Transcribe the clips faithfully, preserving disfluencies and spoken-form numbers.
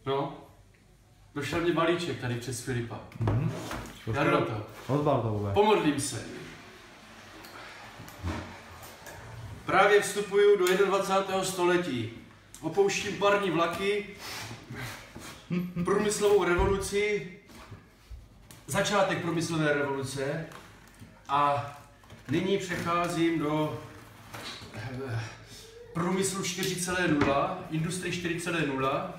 No. Došel mi balíček tady přes Filipa. Mhm. Já jdu na to. Odbal to vůbec. Pomodlím se. Právě vstupuju do dvacátého prvního století. Opouštím parní vlaky, průmyslovou revoluci, začátek průmyslové revoluce a nyní přecházím do eh, průmyslu čtyři tečka nula, industrie čtyři tečka nula.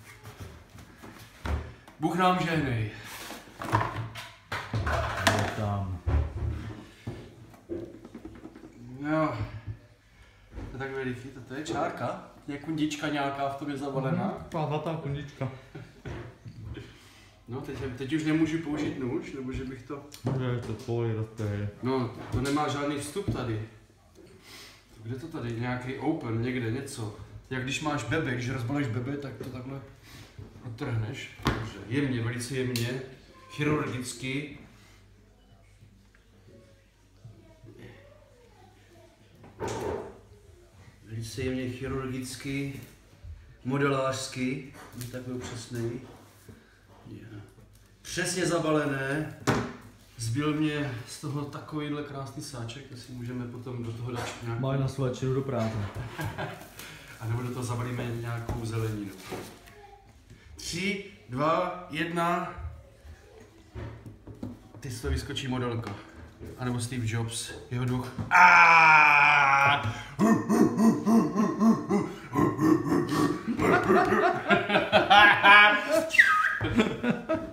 Bůh nám žehnej. Tam. Jo, to je tak veliký, to je čárka, je kundička nějaká v tobě zavalená. Pátá kundička. No, teď, teď už nemůžu použít nůž, nebo že bych to... Je to tvoje rozpěje. No, to nemá žádný vstup tady. Kde to tady? Nějaký open, někde, něco. Jak když máš bebe, když rozbalíš bebe, tak to takhle odtrhneš. Takže jemně, velice jemně, chirurgicky. Velice jemně chirurgicky, modelářsky, takový přesný. Yeah. Přesně zabalené. Zbyl mě z toho takovýhle krásný sáček, to si můžeme potom do toho dát nějakou... Máš na své do práce. A nebo do toho zabalíme nějakou zeleninu. Tři, dva, jedna. Teď z toho vyskočí modelka. A nebo Steve Jobs, jeho duch. Aaaaaaah!